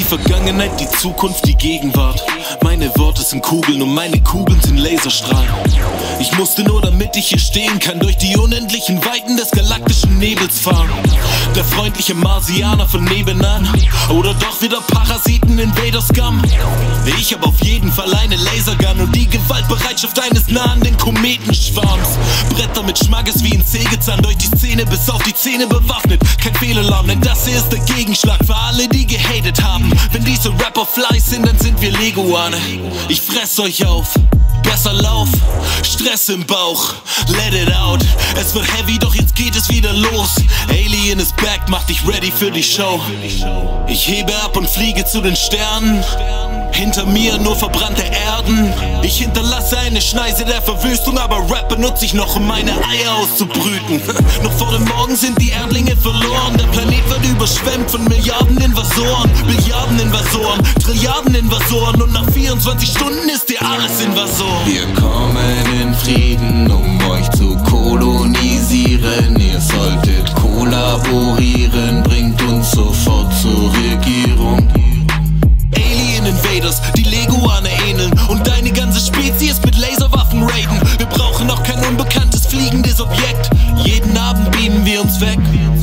Vergangenheit, die Zukunft, die Gegenwart. Meine Worte sind Kugeln und meine Kugeln sind Laserstrahlen. Ich musste nur, damit ich hier stehen kann, durch die unendlichen Weiten des galaktischen Nebels fahren. Der freundliche Marsianer von nebenan oder doch wieder Parasiten-Invader-Scum. Ich hab auf jeden Fall eine Lasergun und die Gewaltbereitschaft eines nahenden Kometenschwarms. Bretter mit Schmackes wie ein Sägezahn, durch die Szene bis auf die Zähne bewaffnet. Kein Fehlalarm, denn das hier ist der Gegenschlag für alle, die gehatet haben. Wenn diese Rapper Fleiß sind, dann sind wir Leguane. Ich fress euch auf, besser lauf, Stress im Bauch, let it out. Es wird heavy, doch jetzt geht es wieder los. Alien is back, mach dich ready für die Show. Ich hebe ab und fliege zu den Sternen. Hinter mir nur verbrannte Erden. Ich hinterlasse eine Schneise der Verwüstung, aber Rap benutze ich noch, um meine Eier auszubrüten. Noch vor dem Morgen sind die Erdlinge verloren. Der Planet wird überschwemmt von Milliarden Invasoren, Billiarden Invasoren, Trilliarden Invasoren. Und nach 24 Stunden ist dir alles Invasor. Wir kommen in Frieden, um euch zu kolonisieren. Ihr solltet kollaborieren, bringt uns sofort zur Regierung. Alien Invaders, die Leguane ähneln und deine ganze Spezies mit Laserwaffen raiden. Wir brauchen noch kein unbekanntes fliegendes Objekt. Jeden Abend beamen wir uns weg.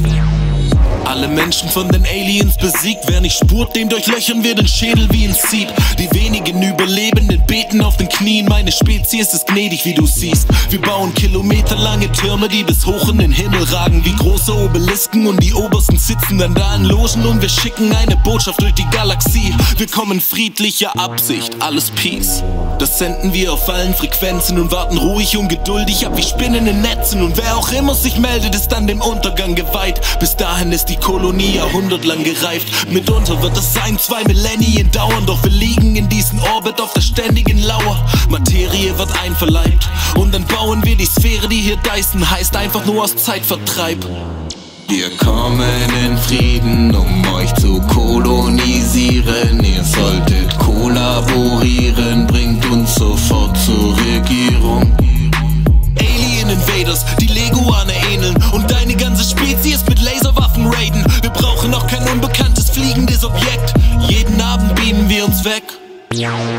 Alle Menschen von den Aliens besiegt. Wer nicht spurt, dem durchlöchern wir den Schädel wie ein Sieb. Die wenigen Überlebenden beten auf den Knien. Meine Spezies ist gnädig, wie du siehst. Wir bauen kilometerlange Türme, die bis hoch in den Himmel ragen, wie große Obelisken, und die Obersten sitzen dann da in Logen. Und wir schicken eine Botschaft durch die Galaxie. Wir kommen friedlicher Absicht, alles Peace. Das senden wir auf allen Frequenzen und warten ruhig und geduldig ab wie Spinnen in Netzen. Und wer auch immer sich meldet, ist dann dem Untergang geweiht. Bis dahin ist die Kolonie jahrhundertlang gereift. Mitunter wird es 2 Millennien dauern, doch wir liegen in diesem Orbit auf der ständigen Lauer. Materie wird einverleibt und dann bauen wir die Sphäre, die hier Dyson heißt, einfach nur aus Zeitvertreib. Wir kommen in Frieden, um euch zu kolonisieren. Ihr solltet kollaborieren, bringt uns sofort zur Regierung. Alien Invaders, die Leguane ähneln und deine ganze Spezies mit Laserwaffen raiden. Wir brauchen noch kein unbekanntes fliegendes Objekt. Jeden Abend beamen wir uns weg.